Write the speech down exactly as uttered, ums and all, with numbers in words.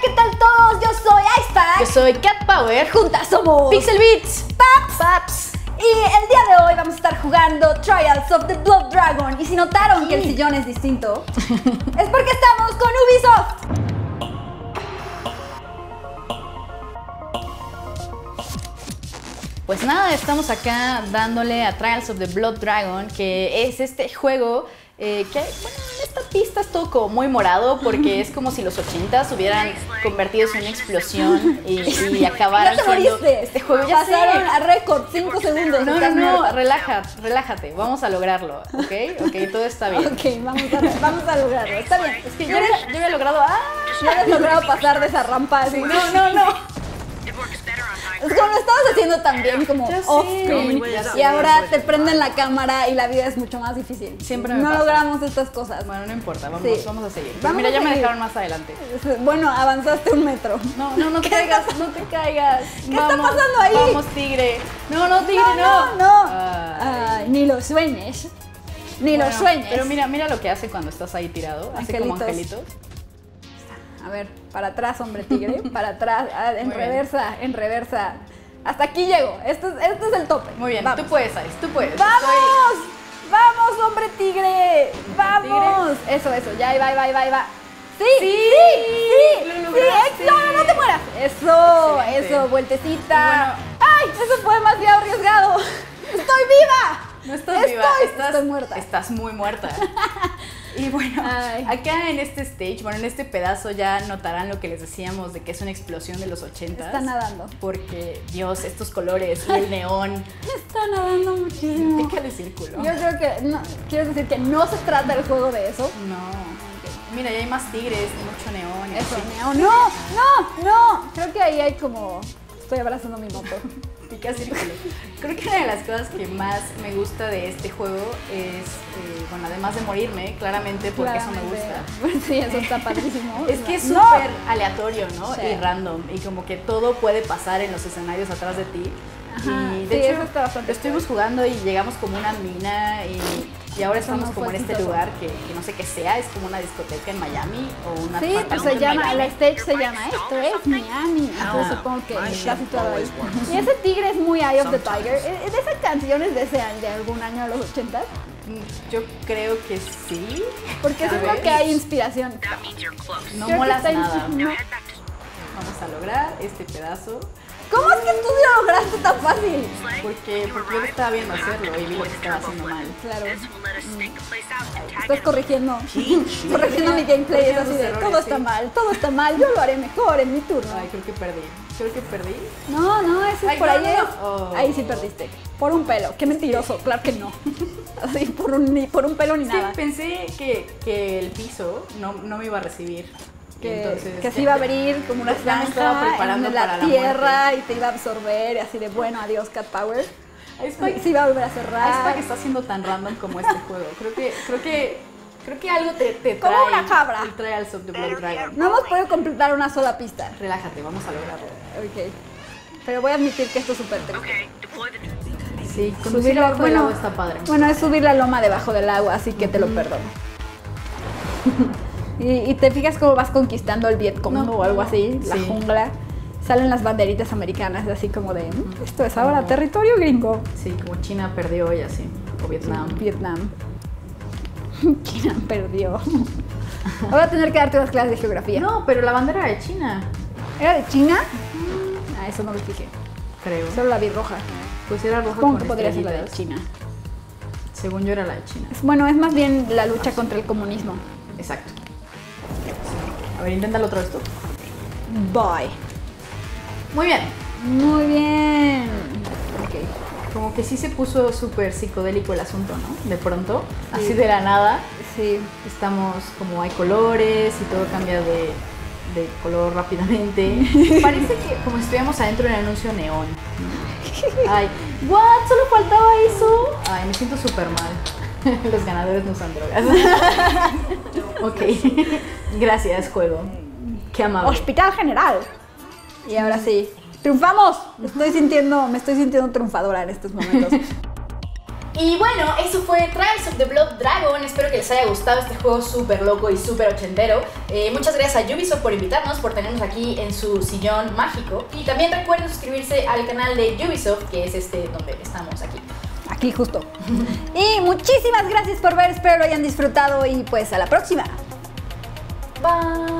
¿qué tal todos? Yo soy Icepack. Yo soy Cat Power. Juntas somos Pixel Beats. Paps. Paps. Y el día de hoy vamos a estar jugando Trials of the Blood Dragon. Y si notaron Sí. que el sillón es distinto, es porque estamos con Ubisoft. Pues nada, estamos acá dándole a Trials of the Blood Dragon, que es este juego eh, que, bueno, en esta pista es todo como muy morado, porque es como si los ochentas hubieran convertido en una explosión y, y acabaran Ya te siendo moriste. este juego. Ya sé. Pasaron a récord cinco segundos. No, no, Estás no, muerta. relaja, relájate, vamos a lograrlo, ¿ok? Ok, todo está bien. Ok, vamos a, vamos a lograrlo. Está bien. Es que yo, había- yo había logrado... ¡Ah! Ya has logrado pasar de esa rampa así. No, no, no. Es como lo estabas haciendo también como Ya sé, off-screen ya sé. y ahora te prenden la cámara y la vida es mucho más difícil. Siempre me No pasa. logramos estas cosas. Bueno, no importa, vamos, Sí. vamos a seguir. Pero Vamos mira, a ya me seguir. dejaron más adelante. Bueno, avanzaste un metro. No, no, no te caigas, no te caigas. ¿Qué está pasando ahí? Vamos, tigre. No, no, tigre, No, no. no, no. Ay. Ay, ni lo sueñes. Ni Bueno, lo sueñes. Pero mira, mira lo que hace cuando estás ahí tirado. Hace como Angelitos. angelitos. A ver, para atrás, hombre tigre. Para atrás, ah, en Muy bien. reversa, en reversa. Hasta aquí llego. Este es, este es el tope. Muy bien, Vamos. tú puedes, Ice, tú puedes. ¡Vamos! ¡Vamos, hombre tigre! ¡Vamos! Eso, eso, ya ahí va, ahí va, ahí va, ahí va. ¡Sí! ¡Sí! ¡Sí! lo ¡Sí! lograste. ¡No, no, no te mueras! ¡Eso! Excelente. ¡Eso! ¡Vueltecita! Y bueno- ¡Ay! ¡Eso fue demasiado arriesgado! ¡Estoy viva! No estás Estoy, viva, estás, estoy muerta. Estás muy muerta. Y bueno, Ay. acá en este stage, bueno, en este pedazo ya notarán lo que les decíamos de que es una explosión de los ochentas. Está nadando. Porque, Dios, estos colores y el neón. Está nadando muchísimo. Pícale círculo. Yo creo que, no, quiero decir que no se trata el juego de eso. No. Mira, ya hay más tigres y mucho neón. y Eso, así. Neo. No, no, no. Creo que ahí hay como... Estoy abrazando mi moto. Pica círculo. Creo que una de las cosas que más me gusta de este juego es, eh, bueno, además de morirme, claramente, porque eso me Claramente. gusta. Sí, eso está padrísimo. Es que es No. súper aleatorio, ¿no? Sí. Y random. Y como que todo puede pasar en los escenarios atrás de ti. Ajá, Y sí, de hecho, eso está bastante estuvimos jugando y llegamos como a una mina y, y ahora estamos no como fue en este exitoso. lugar que, que no sé qué sea, es como una discoteca en Miami o una Sí, pues apartamento se en llama, Miami. el stage se llama esto, es Miami. Entonces Ah. supongo que está situado ahí. Y ese tigre es muy Eye of the Tiger. ¿Es de esas canciones de ese año, de algún año de los ochentas? Mm, Yo creo que sí. Porque A seguro ver. que hay inspiración. No Creo que molas está en- nada. no. Vamos a lograr este pedazo. ¿Cómo es que tú lo lograste tan fácil? Porque, porque yo estaba viendo hacerlo y vi lo que estaba haciendo mal. Claro. Estás corrigiendo, corrigiendo mi gameplay, es Corrigiendo así tus de errores, todo está sí. mal, todo está mal, yo lo haré mejor en mi turno. Ay, creo que perdí. Creo que perdí. No, no, ese es Ay, por no, ahí no, es. no. Oh. Ahí sí perdiste. Por un pelo, qué mentiroso, claro que no. Así, por un, ni por un pelo ni Es que nada. pensé que, que el piso no, no me iba a recibir. Y Que, entonces, que se ya- iba a abrir como una ya me estaba zanja preparando en la, para la tierra y te iba a absorber y así de bueno, adiós Cat Power. Icepack, Se iba a volver a cerrar. Icepack está siendo tan random como este juego. Creo que, creo que, creo que algo te, te trae. Como una cabra. El Trials of the Blood Dragon. No hemos podido completar una sola pista. Relájate, vamos a lograrlo. Ok. Pero voy a admitir que esto es súper triste. Sí, conducir Subirlo, abajo del bueno, agua está padre. Bueno, es subir la loma debajo del agua, así que te lo perdono. y, y te fijas cómo vas conquistando el Vietcong No, o algo no, así, la sí. jungla. Salen las banderitas americanas, así como de, "Mm, esto es ahora Como- territorio gringo. Sí, como China perdió y así. O Vietnam. Vietnam. China perdió. Voy a tener que darte unas clases de geografía. No, pero la bandera era de China, ¿Era de China? Ah, eso no me fijé. creo. Solo la vi roja. Pues era roja Supongo con que podría ser la de estrellitas. China. Según yo era la de China. Es- Bueno, es más bien la lucha contra el comunismo. Exacto. A ver, inténtalo otra vez tú. Bye. Muy bien. Muy bien. Ok. Como que sí se puso súper psicodélico el asunto, ¿no? De pronto, Sí. así de la nada, Sí. estamos como hay colores y todo cambia de, de color rápidamente. Parece que como si estuviéramos adentro de un anuncio neón. Ay, ¿what? ¿Solo faltaba eso? Ay, me siento súper mal. Los ganadores no usan drogas. Ok. Gracias, juego. Qué amable. Hospital General. Y ahora sí. ¡Triunfamos! Estoy sintiendo, me estoy sintiendo triunfadora en estos momentos. Y bueno, eso fue Trials of the Blood Dragon. Espero que les haya gustado este juego súper loco y súper ochentero. Eh, muchas gracias a Ubisoft por invitarnos, por tenernos aquí en su sillón mágico. Y también recuerden suscribirse al canal de Ubisoft, que es este donde estamos aquí. Aquí justo. Y muchísimas gracias por ver, espero lo hayan disfrutado y pues a la próxima. Bye.